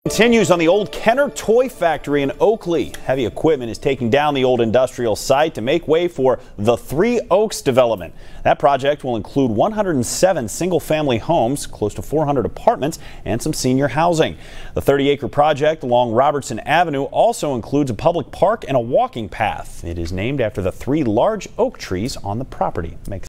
Continues on the old Kenner toy factory in Oakley. Heavy equipment is taking down the old industrial site to make way for the Three Oaks development. That project will include 107 single-family homes, close to 400 apartments, and some senior housing. The 30-acre project along Robertson Avenue also includes a public park and a walking path. It is named after the three large oak trees on the property.